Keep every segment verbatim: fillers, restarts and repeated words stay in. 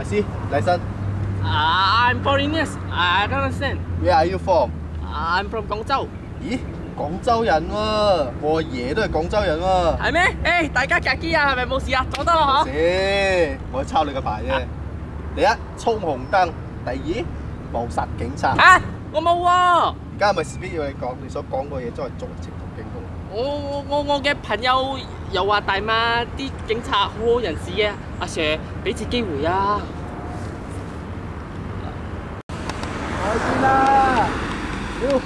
see, license. Uh, I'm foreigners. I don't understand. Where are you from? I'm from 廣州。 咦，廣州人喎，我爺都係廣州人喎。 係咩？誒，大家格機啊，係咪冇事啊？坐得咯嗬。 事，我抄你個牌啫。第一，衝紅燈；第二，謀殺警察。 啊，我冇喎。 而家係咪事必要你講？你所講個嘢都係作為情同警告。 我我我我嘅朋友又話大馬啲警察好好人士嘅，阿 Sir 俾次機會啊！ 我知啦，妖。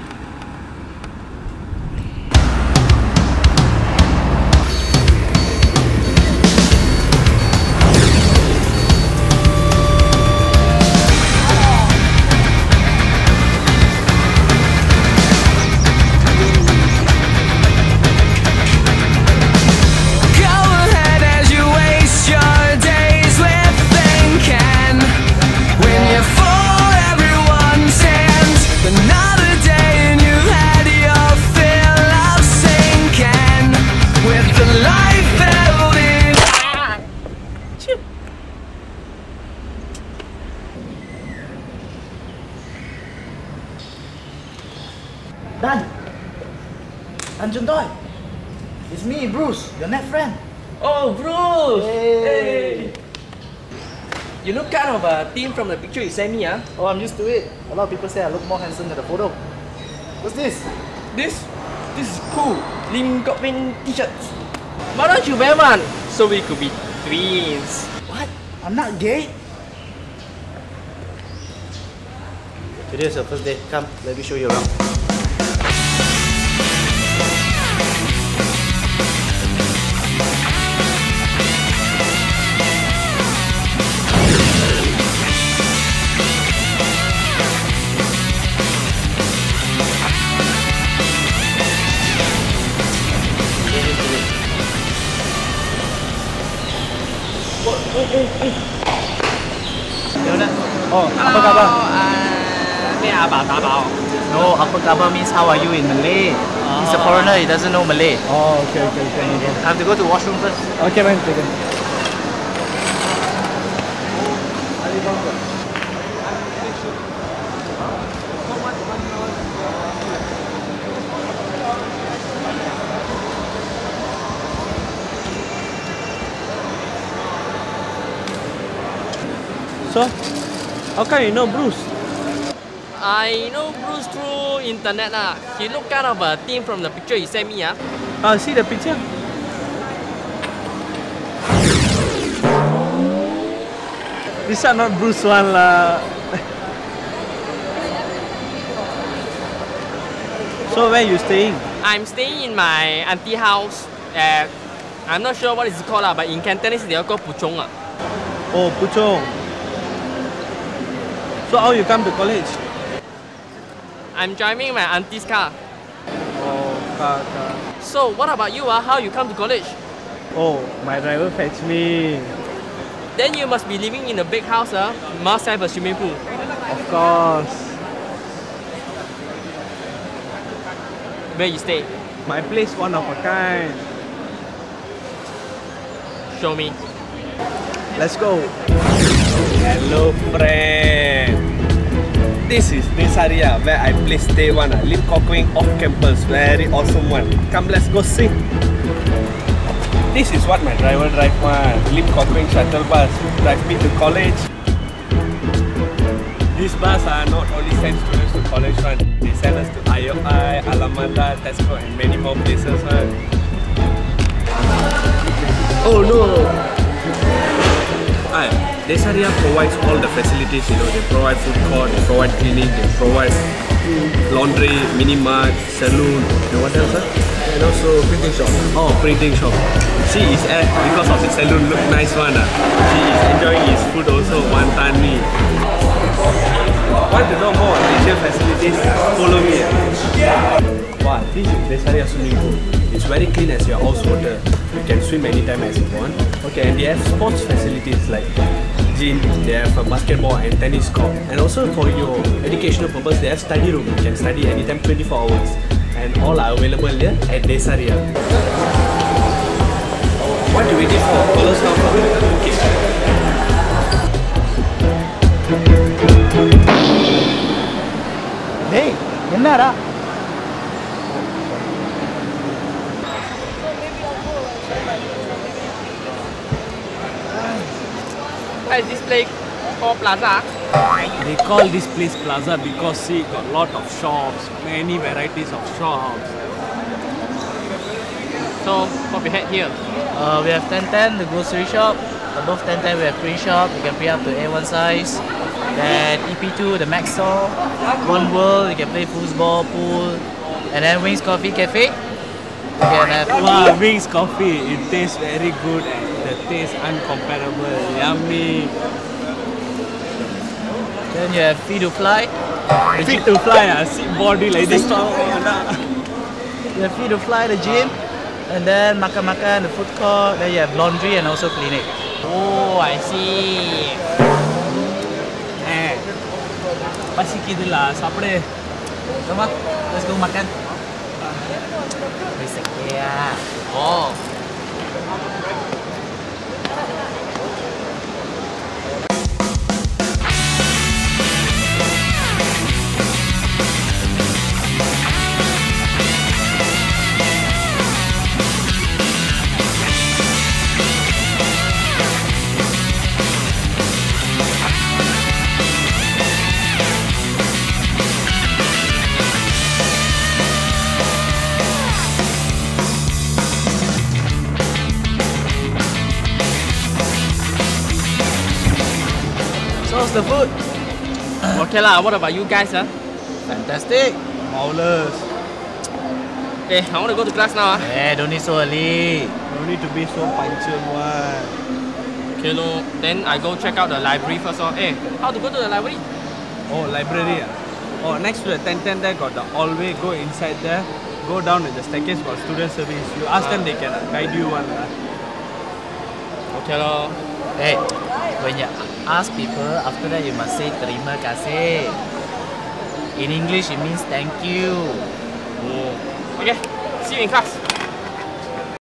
Dan! Tan Chun Doi! It's me, Bruce, your net friend. Oh, Bruce! Hey. Hey! You look kind of a teen from the picture you sent me, huh? Oh, I'm used to it. A lot of people say I look more handsome than the photo. What's this? This? This is cool. Lim Kok Min t-shirts. Why don't you wear one? So we could be twins. What? I'm not gay? Today is your first day. Come, let me show you around. Oh, apa khabar? May abang abang. No, apa khabar means how are you in Malay. Oh. He's a foreigner, he doesn't know Malay. Oh, okay, okay, okay. I have to go to washroom first. Okay, man, take it. So, how come you know Bruce? I know Bruce through internet lah. He look kind of a teen from the picture you sent me, ah. Ah, see the picture? This are not Bruce one lah. So where you staying? I'm staying in my auntie house. At, I'm not sure what it's called lah, but in Cantonese they all call Puchong ah. Oh, Puchong. So how you come to college? I'm driving my auntie's car. Oh, car, car. So what about you ah? How you come to college? Oh, my driver fetch me. Then you must be living in a big house ah. Must have a swimming pool. Of course. Where you stay? My place one of a kind. Show me. Let's go. Hello friend. This is Desaria where I play stay one. Uh, Lim Kok Wing off campus. Very awesome one. Come let's go see. This is what my driver drive one. Lim Kok Wing shuttle bus. Drive me to college. This bus are uh, not only send students to college one. They send us to I O I, Alamanda, Tesco and many more places one. Oh no! Hi, Desaria provides all the facilities, you know, they provide food court, they provide clinic, they provide laundry, mini mart, saloon, and what else? Huh? And also printing shop. Oh, printing shop. She is at, because of the saloon, look nice one. Uh. She is enjoying his food also, wantan mee. Want to know more Asian facilities? Follow me. Wow, this is Desaria swimming pool. It's very clean as your house water. You can swim anytime as you want. Okay, and they have sports facilities like gym, they have a basketball and tennis court. And also for your educational purpose, they have study room. You can study anytime twenty-four hours. And all are available here at Desaria. What are you waiting for? Follow us now. Okay. Why is this place called Plaza? They call this place plaza because see, got lot of shops, many varieties of shops. So, what we had here? Uh, we have ten ten, the grocery shop. Above ten ten, we have print shop. You can print up to A one size. Then E P two, the Max store. One World, you can play foosball, pool. And then Wings Coffee Cafe. You can have Wow, Wings coffee, it tastes very good and the taste uncomparable, yummy. Then you have Feed to Fly. Fit to fly, ah, sit body like this. You have Feed to Fly, the gym. And then Makan Makan, the food court. Then you have laundry and also clinic. Oh, I see. Eh, பசிக்குது lah, சாப்பிடு. Come on, let's go makan. Wait a second. Oh. So how's the food? Okay lah, what about you guys? Huh? Fantastic. Marvelous. Okay, I want to go to class now. Huh? Eh, don't need so early. No need to be so punctual one. Okay, no. Then I go check out the library first. Oh. Hey, how to go to the library? Oh, library ah. Oh, next to the ten ten there got the hallway, go inside there. Go down with the staircase for student service. You ask them, they can guide you one. lah. Okay lor. Hey, when you ask people, after that you must say terima kasih. In English, it means thank you. Okay, see you in class.